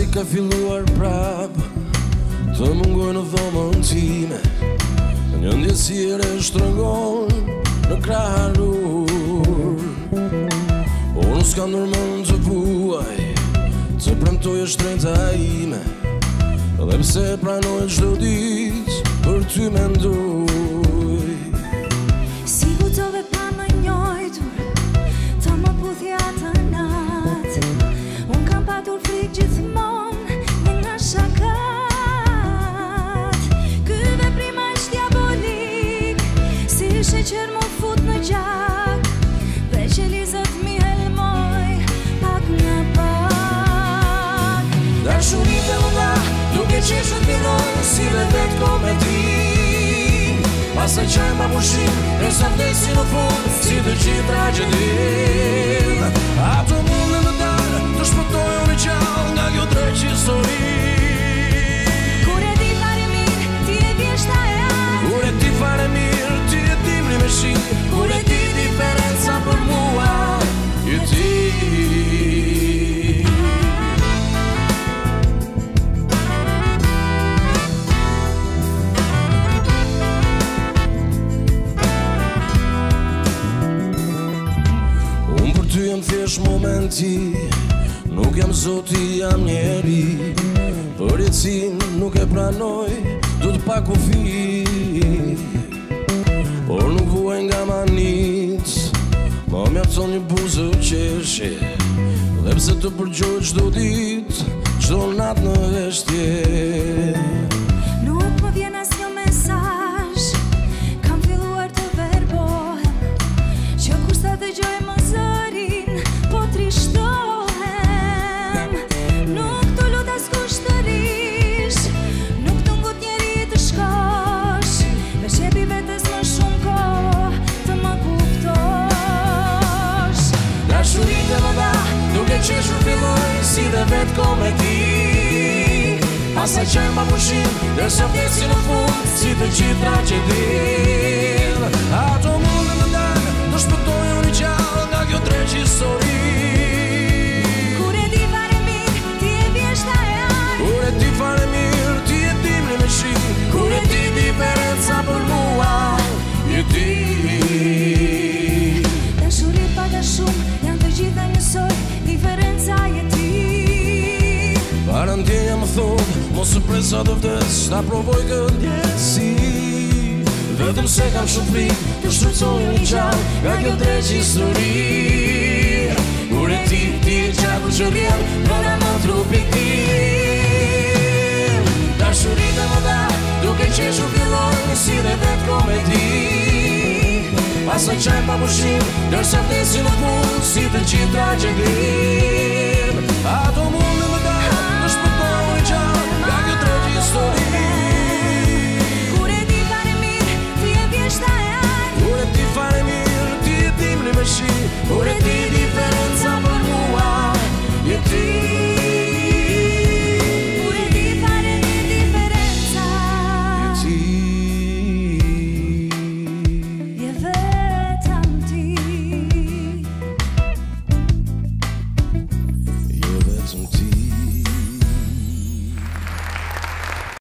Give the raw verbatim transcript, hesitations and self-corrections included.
ka filluar prap të mungoj në dhomën time, një ndjesire shtrëngon në kraharur. Unë s'ka nërmën të vuaj, të premtoj e shtrejta ime, dhe pse pranoj çdo ditë për ty mendoj. Si kujtove pa më njojtur, të më puthja të natë, unë kam patur frikë gjithmonë dhe nga shakat. Ky veprima është diabolik, si sheqer më fut në gjak, dhe që lizët mi helmoj pak nga pak. Dashuritë më dha, duke qeshë të fillojnë si dhe vetë komedi. Pasaj qaj ma pushim, e sa vdesi në fund, si të gjithë tragedin. Ato mund në më dalë, të shpëtojnë në qallë nga kjo dreq histori. Kur e di fare mirë, ti e vjeshta e arë. Kur e di fare mirë, ti e dimri me shi. Kur e di diferenca për mua, e ti. Ty jam thjesht momenti, nuk jam zoti, jam njeri. Për jetësin nuk e pranoj, du të pa kufi. Por nuk vuaj nga manit, ma mjafton një buzë qeshje, dhe pse të përgjoj çdo dit, çdo nat në veshtje. Nuk më vjen as një mesazh, kam filluar të verbohem, që kur sa dëgjoj më zërin, po trishtohem. Nuk të lut as kushtërish, nuk të ngut njeri të shkosh, veç jepi vetes më shumë kohë të më kuptosh. Dashuritë më dha, duke qeshur filloj si dhe vetë komedi. Pasaj qaj ma pushim, dërsa vdesi në fund, si të gjithë tragedin. Ato mund në më dalë, të shpëtojnë një gjallë nga kjo dreq histori. Kur e di fare mirë, ti e vjeshta e arë. Kur e di fare mirë, ti e dimri me shi. Kur e di diferenca për mua, e ti. Dashurit paga shumë, janë të gjitha njësoj, diferenca je ti. Parandjenja më thonë, mos e presa të vdes, ta provoj këtë ndjesi. Vetëm se kam shumë frikë, të shtrëcoj një gjallë nga kjo dreq histori. Kur e ti, ti e gjaku që vjen, nëna më trupi tim. Dashuritë më dha, duke qeshur fillojnë si dhe vetë komedi. Pasaj qaj pa pushim, dërsa vdesi në fund, si të gjithë tragedi.